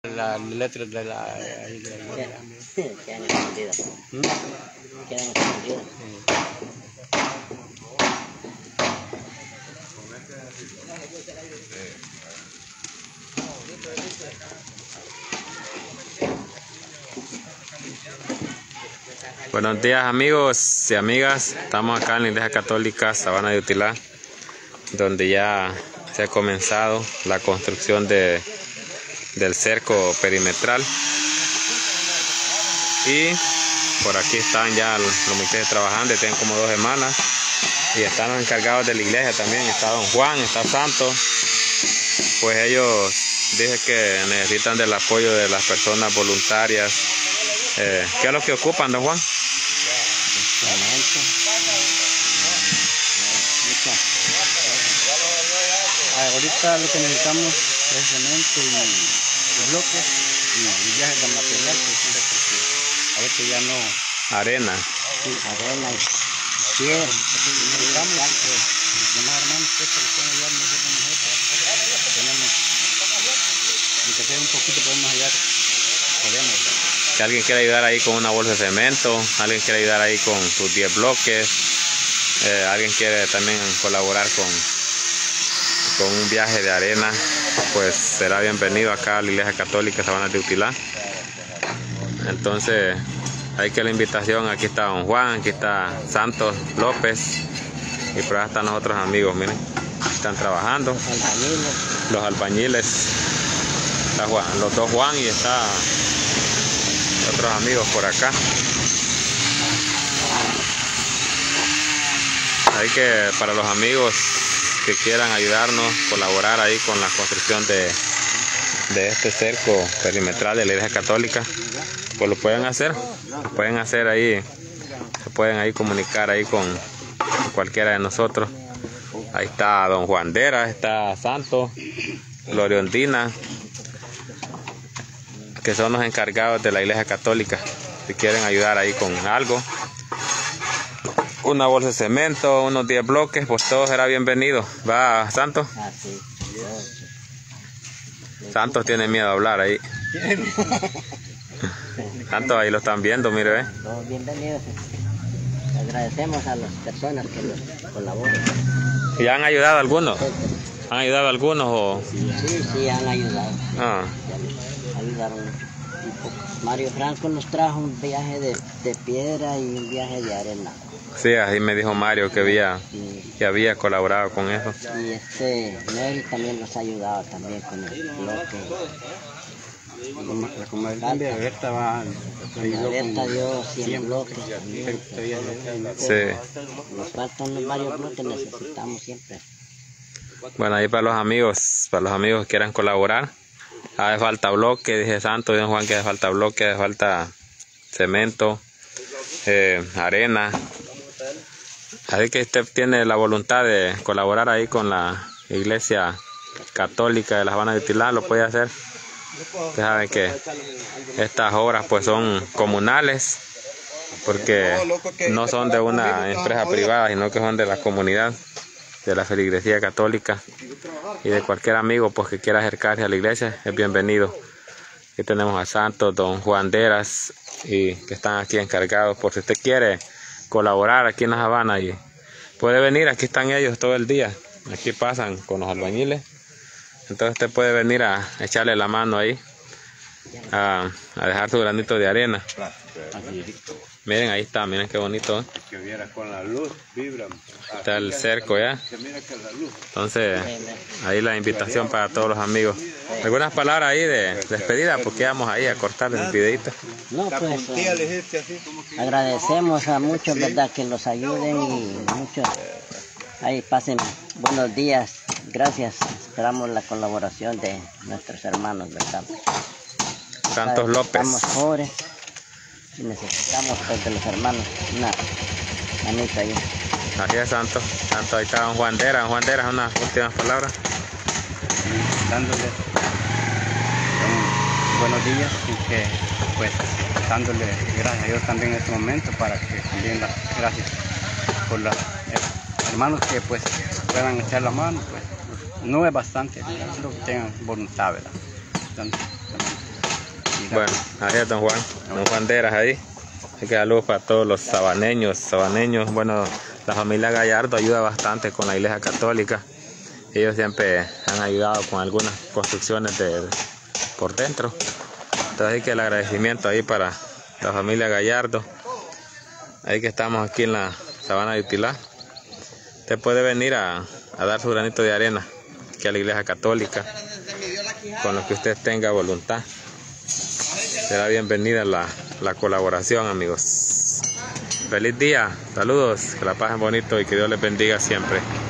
Las letras de la... Quedan escondidas. Quedan escondidas. Buenos días amigos y amigas, estamos acá en la Iglesia Católica Sabana de Utilá, donde ya se ha comenzado la construcción del cerco perimetral. Y por aquí están ya los muchachos trabajando, tienen como 2 semanas. Y están los encargados de la iglesia también, está don Juan, está Santo. Pues ellos dicen que necesitan del apoyo de las personas voluntarias. ¿Qué es lo que ocupan, don Juan? Cemento. Ahorita lo que necesitamos es cemento y bloques y viajes de material, porque ahorita ya no... Arena. Sí, arena y piedra. Necesitamos que demás hermanos que pueden ayudar nosotros. Tenemos, aunque sea un poquito podemos ayudar, podemos. Si alguien quiere ayudar ahí con una bolsa de cemento, alguien quiere ayudar ahí con sus 10 bloques, alguien quiere también colaborar con un viaje de arena, pues será bienvenido acá a la Iglesia Católica Sabana de Utilá. Entonces, hay que la invitación, aquí está don Juan, aquí está Santos López, y por allá están los otros amigos, miren, están trabajando. Los albañiles, está Juan, los 2 Juan y está otros amigos por acá. Hay que, para los amigos que quieran ayudarnos, colaborar ahí con la construcción de este cerco perimetral de la Iglesia Católica, pues lo pueden hacer ahí, se pueden ahí comunicar ahí con cualquiera de nosotros. Ahí está don Juandera, está Santo, Gloriondina, que son los encargados de la Iglesia Católica. Si quieren ayudar ahí con algo, una bolsa de cemento, unos 10 bloques, pues todo será bienvenido. ¿Va, Santos? Sí. Santos tiene miedo a hablar ahí. Santos, ahí lo están viendo, mire, ve. Todos bienvenidos. Agradecemos a las personas que nos colaboran. ¿Y han ayudado algunos? ¿Han ayudado algunos o...? Sí, han ayudado. Ah. Ayudaron un poco. Mario Franco nos trajo un viaje de piedra y un viaje de arena. Sí, así me dijo Mario que había colaborado con eso. Y Neri también nos ha ayudado también con el bloque. Como el cambio de Berta va... Berta dio 100 bloques. Sí. Nos faltan varios bloques, necesitamos siempre. Bueno, ahí para los amigos que quieran colaborar. Hace falta bloque, dice Santo, dice Juan que hace falta bloque, hace falta cemento, arena. Así que usted tiene la voluntad de colaborar ahí con la Iglesia Católica de la Sabana de Utilá, lo puede hacer. Ustedes saben que estas obras pues son comunales, porque no son de una empresa privada, sino que son de la comunidad, de la feligresía católica, y de cualquier amigo pues que quiera acercarse a la iglesia es bienvenido. Aquí tenemos a Santos, don Juanderas, y que están aquí encargados por si usted quiere colaborar aquí en la Sabana, y puede venir, aquí están ellos todo el día, aquí pasan con los albañiles. Entonces usted puede venir a echarle la mano ahí, a dejar su granito de arena. Miren, ahí está, miren qué bonito, ¿eh? Que viera con la luz, vibra. Está el cerco ya. Entonces, ahí la invitación para todos los amigos. ¿Algunas palabras ahí de despedida? Porque vamos ahí a cortar el videito. No, pues agradecemos a muchos, ¿verdad?, que los ayuden, y muchos ahí pasen buenos días. Gracias, esperamos la colaboración de nuestros hermanos, ¿verdad? Santos López. Estamos pobres y necesitamos pues, de los hermanos una manita ahí. Así es, Santos. Santos, ahí está don Juandera. Don Juandera, unas últimas palabras. Dándole buenos días y que pues dándole gracias a Dios también en este momento, para que también gracias por los hermanos que pues puedan echar la mano, pues no es bastante, solo que tengan voluntad, ¿verdad? Bueno, ahí es don Juan Deras ahí. Hay que dar luz para todos los sabaneños. Bueno, la familia Gallardo ayuda bastante con la iglesia católica. Ellos siempre han ayudado con algunas construcciones por dentro. Entonces hay que el agradecimiento ahí para la familia Gallardo. Ahí que estamos aquí en la sabana de Utilá. Usted puede venir a dar su granito de arena aquí a la iglesia católica, con lo que usted tenga voluntad. Será bienvenida la colaboración, amigos. Feliz día, saludos, que la pasen bonito y que Dios les bendiga siempre.